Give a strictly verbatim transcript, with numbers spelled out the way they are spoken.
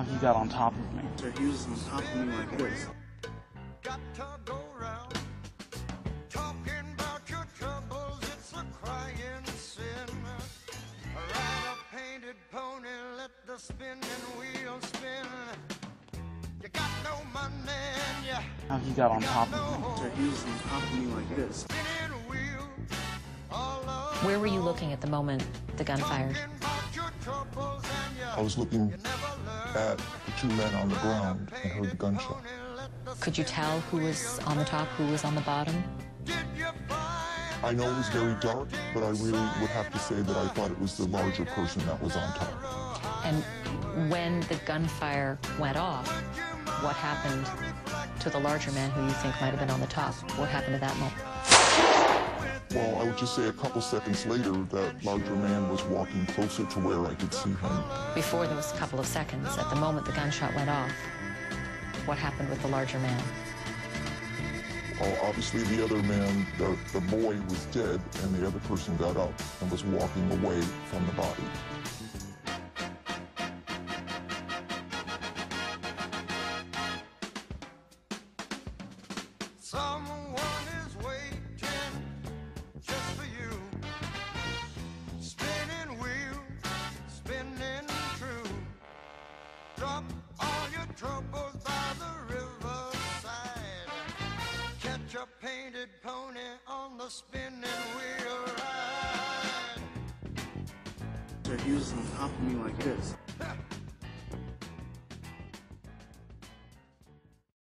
he got on top of me. So he was on top of me like this. Got to go round, talking about your troubles, it's a crying sin. Ride a painted pony, let the spinning wheel spin. You got no money and you How he got on top of me. So he was on top of me like this. spinning wheel. All of Where were you looking at the moment the gun fired? talking about your troubles and you I was looking never learn. at the two men on the ground and heard the gunshot. Could you tell who was on the top, who was on the bottom? Did you find I know it was very dark, but I really would have to say that I thought it was the larger person that was on top. And when the gunfire went off, what happened to the larger man who you think might have been on the top? What happened to that moment? Well, I would just say a couple seconds later, that larger man was walking closer to where I could see him. Before those couple of seconds, at the moment the gunshot went off, what happened with the larger man? Well, obviously the other man, the, the boy was dead, and the other person got up and was walking away from the body. someone is waiting just for you? Spinning wheels, spinning true. Drop all your troubles by the riverside. Catch a painted pony on the spinning wheel ride. So he was on top of me like this.